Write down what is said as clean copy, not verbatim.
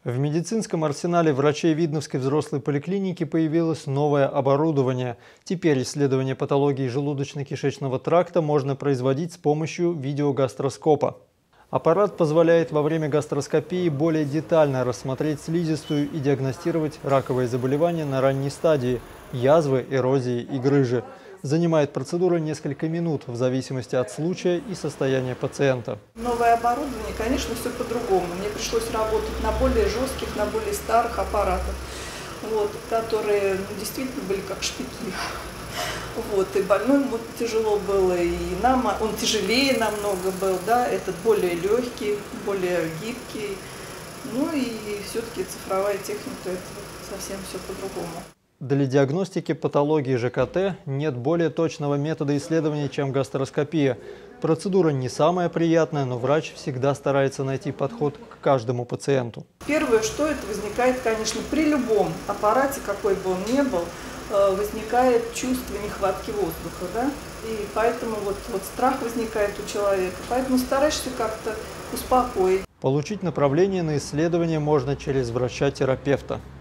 В медицинском арсенале врачей Видновской взрослой поликлиники появилось новое оборудование. Теперь исследование патологии желудочно-кишечного тракта можно производить с помощью видеогастроскопа. Аппарат позволяет во время гастроскопии более детально рассмотреть слизистую и диагностировать раковые заболевания на ранней стадии – язвы, эрозии и грыжи. Занимает процедура несколько минут в зависимости от случая и состояния пациента. Новое оборудование, конечно, все по-другому. Мне пришлось работать на более жестких, на более старых аппаратах, которые действительно были как шпики. И больному тяжело было, и он тяжелее намного был, этот более легкий, более гибкий. И все-таки цифровая техника, это совсем все по-другому. Для диагностики патологии ЖКТ нет более точного метода исследования, чем гастроскопия. Процедура не самая приятная, но врач всегда старается найти подход к каждому пациенту. Первое, что это возникает, конечно, при любом аппарате, какой бы он ни был, возникает чувство нехватки воздуха, И поэтому страх возникает у человека, поэтому стараешься как-то успокоить. Получить направление на исследование можно через врача-терапевта.